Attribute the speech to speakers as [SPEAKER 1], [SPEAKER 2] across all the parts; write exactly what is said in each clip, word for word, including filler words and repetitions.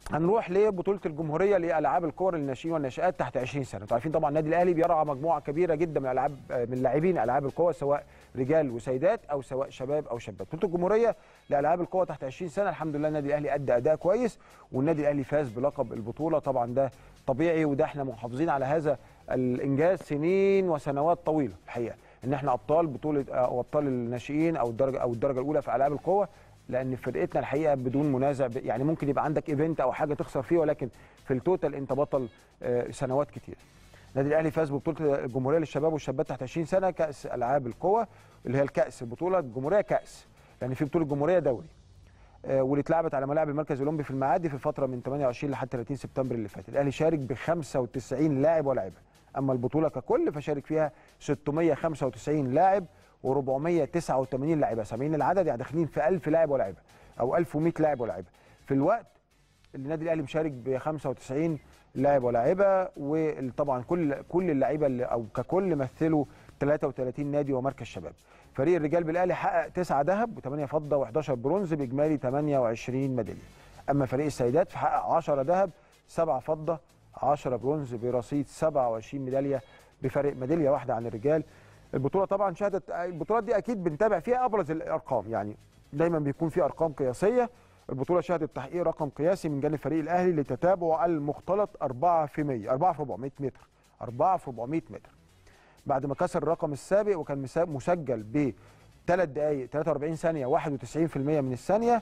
[SPEAKER 1] هنروح لبطوله الجمهوريه لالعاب الكور للناشئين والناشئات تحت عشرين سنه. انتوا عارفين طبعا النادي الاهلي بيرعى مجموعه كبيره جدا من العاب من لاعبين العاب القوى، سواء رجال وسيدات او سواء شباب او شابات. بطوله الجمهوريه لالعاب القوى تحت عشرين سنه، الحمد لله النادي الاهلي ادى اداء كويس، والنادي الاهلي فاز بلقب البطوله. طبعا ده طبيعي، وده احنا محافظين على هذا الانجاز سنين وسنوات طويله الحقيقه، ان احنا ابطال بطوله او ابطال الناشئين او الدرجه او الدرجه الاولى في العاب القوى، لان فرقتنا الحقيقه بدون منازع. يعني ممكن يبقى عندك ايفنت او حاجه تخسر فيه، ولكن في التوتال انت بطل سنوات كتير. النادي الاهلي فاز ببطوله الجمهوريه للشباب والشابات تحت عشرين سنه، كاس العاب القوى اللي هي الكاس، البطوله الجمهوريه كاس، يعني في بطوله جمهوريه دوري، واللي اتلعبت على ملاعب المركز الاولمبي في المعادي في الفتره من ثمانية وعشرين لحد ثلاثين سبتمبر اللي فات. الاهلي شارك ب خمسة وتسعين لاعب ولاعبه، اما البطوله ككل فشارك فيها ستمائة وخمسة وتسعين لاعب وأربعمائة وتسعة وثمانين لاعبه، سامعين العدد؟ يعني داخلين في ألف لاعب ولاعبه او ألف ومائة لاعب ولاعبه في الوقت اللي النادي الاهلي مشارك ب خمسة وتسعين لاعب ولاعبه. وطبعا كل كل اللعيبه او ككل مثلوا ثلاثة وثلاثين نادي ومركز شباب. فريق الرجال بالاهلي حقق تسعة ذهب وثمانية فضه وحداشر برونز باجمالي ثمانية وعشرين ميداليه. اما فريق السيدات فحقق عشرة ذهب سبعة فضه عشرة برونز برصيد سبعة وعشرين ميداليه بفرق ميداليه واحده عن الرجال. البطوله طبعا شهدت، البطولات دي اكيد بنتابع فيها ابرز الارقام، يعني دايما بيكون في ارقام قياسيه. البطوله شهدت تحقيق رقم قياسي من جانب فريق الاهلي لتتابع المختلط أربعة في مية، أربعة في أربعمائة متر، أربعة في أربعمائة متر، بعد ما كسر الرقم السابق وكان مسجل ب ثلاث دقائق ثلاثة وأربعين ثانيه واحد وتسعين في المية من الثانيه.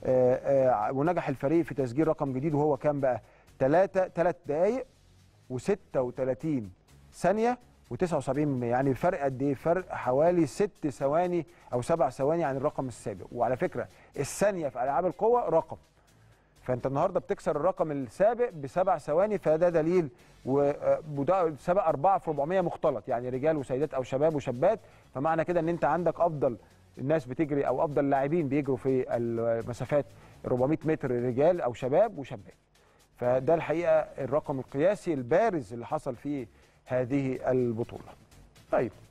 [SPEAKER 1] آآ آآ ونجح الفريق في تسجيل رقم جديد، وهو كان بقى ثلاثة ثلاث دقائق وستة وثلاثين ثانيه وتسعة وسبعين بالمية، يعني الفرق قد ايه؟ فرق حوالي ست ثواني او سبع ثواني عن الرقم السابق. وعلى فكره الثانيه في العاب القوى رقم، فانت النهارده بتكسر الرقم السابق بسبع ثواني، فده دليل. وده سبق أربعة في أربعمائة مختلط، يعني رجال وسيدات او شباب وشابات، فمعنى كده ان انت عندك افضل الناس بتجري او افضل لاعبين بيجروا في المسافات أربعمائة متر رجال او شباب وشابات. فده الحقيقه الرقم القياسي البارز اللي حصل فيه هذه البطوله. طيب